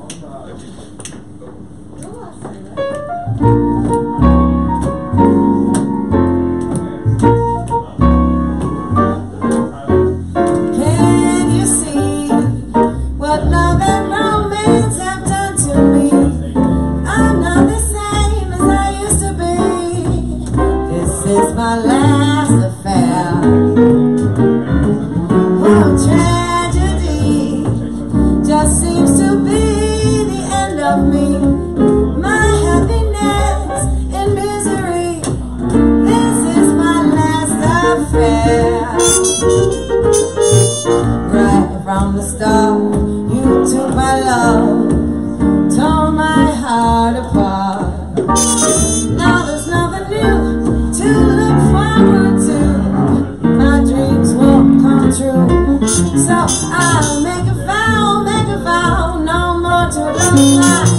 My last affair, well, tragedy just seems to be the end of me. My happiness in misery, this is my last affair. Right from the start, you took my love, tore my heart apart. Now there's nothing new to look forward to. My dreams won't come true, so I'll make a vow, no more to love.